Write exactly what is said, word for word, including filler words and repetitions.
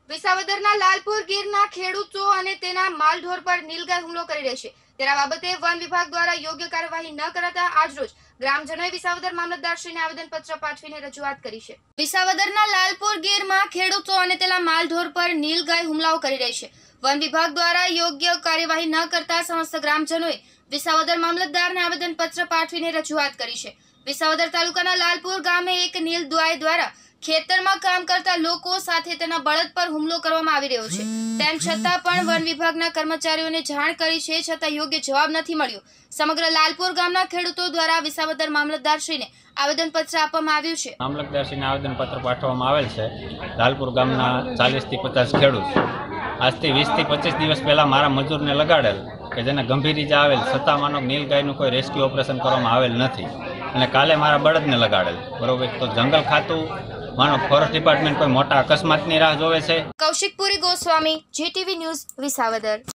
વિસાવદરના લાલપુર ગીરના ખેડૂતો અને તેના માલઢોર પર નીલગાય હુમલો કરી રહી છે, તેના બાબતે વન વિભાગ દ્વારા યોગ્ય કાર્યવાહી ન કરાતા આજરોજ ગ્રામજનોએ વિસાવદર મામલતદારશ્રીને આવેદનપત્ર પાઠવીને રજૂઆત કરી છે। વિસાવદરના લાલપુર ગીરમાં ખેડૂતો અને તેના માલઢોર પર નીલગાય હુમલાઓ કરી રહી છે। વન વિભાગ દ્વારા યોગ્ય કાર્યવાહી ન કરતા સમસ્ત ગ્રામજનોએ વિસાવદર મામલતદારને આવેદનપત્ર પાઠવીને રજૂઆત કરી છે। વિસાવદર તાલુકાના લાલપુર ગામે એક નીલગાય દ્વારા ખેતરમાં કામ કરતા લોકો સાથે તેના બળદ પર હુમલો કરવામાં આવી રહ્યો છે, તેમ છતાં પણ વન વિભાગના કર્મચારીઓને જાણ કરી છે, છતાં યોગ્ય જવાબ નથી મળ્યો। સમગ્ર લાલપુર ગામના ખેડૂતો દ્વારા વિસાવદર મામલતદારશ્રીને આવેદનપત્ર આપવામાં આવ્યું છે। મામલતદારશ્રીને આવેદનપત્ર પાઠવવામાં આવેલ છે। લાલપુર ગામના ચાલીસ થી પચાસ ખેડૂત આજથી વીસ થી પચીસ દિવસ પહેલા મારા મજૂરને લગાડેલ કે જેને ગંભીર ઇજા આવેલ છતાં માનો નીલગાયનું કોઈ રેસ્ક્યુ ઓપરેશન કરવામાં આવેલ નથી, અને કાલે મારા બળદને લગાડેલ બરોબર। તો જંગલ ખાતું માનો ફોરેસ્ટ ડિપાર્ટમેન્ટ કોઈ મોટા અકસ્માતની રાહ જોવે છે। Kaushik Puri Goswami, GTV news, Visavadar.